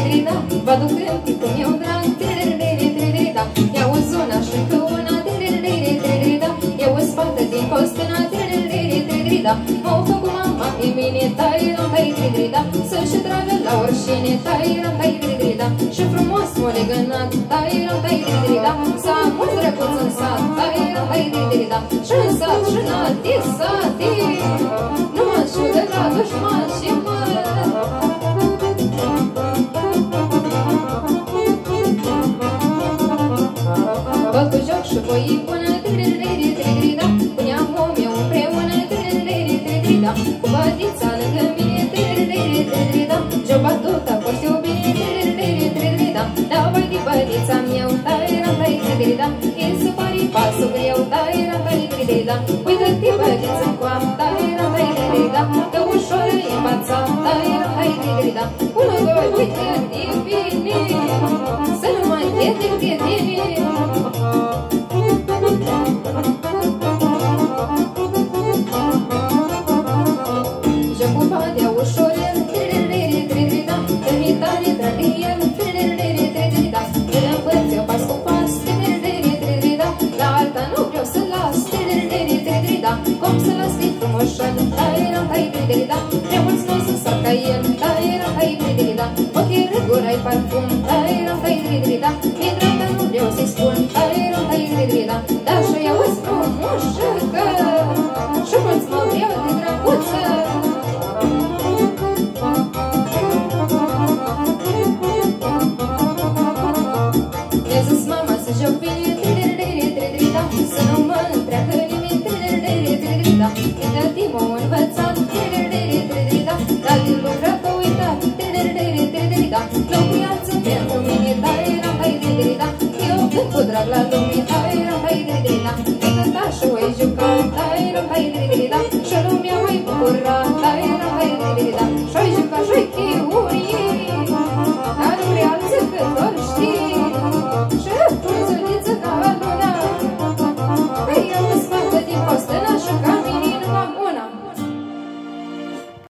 da, vă aduc în tipul meu drag, da, iau o zona și încă una, da, iau o spată din postuna, da, m-au făcut mama pe mine, da, să-și tragă la oricine, da, și frumos m-o legănat, da, să am mulți drăguți în sat, da, și în sat și în alte sate, nu mă știu de la dușman și mă. Tot cu joc și voi bună, da, cu neamul meu împreună, da, cu bătița lângă mine, da, și-o batută poți iubi, da, da, vai de bătița meu, da, e să pari pasul greu, da, uită-te bătiță cu am, da, că ușor e învățat, da, unul, doi, uite-te bine, să nu mai te tine. Jăcupadea ușorel, da, trimitare trădien, da, împărți eu pas cu pas, da, la alta nu vreau să las, da, cum să las din frumoșel, da, prea mulți nu sunt să ca el, da, ochii răgură-i parfum, da, mi-e dragă, nu vreau să-i spun, da, dar și eu îți frumoșăcă, și mulți mă vreau de drăguță. Mi-a zis mama să joc bine, da, să nu mă întreagă nimic, da, uite-te m-o învățat, da, dar din lucrat o uitat, da, locuiață pentru mine, da, eu cânt cu drag la lume, da, e cântat și o-i jucat, da, și lumea o-i bucurat, da, și-o-i jucat și-o-i chiuri,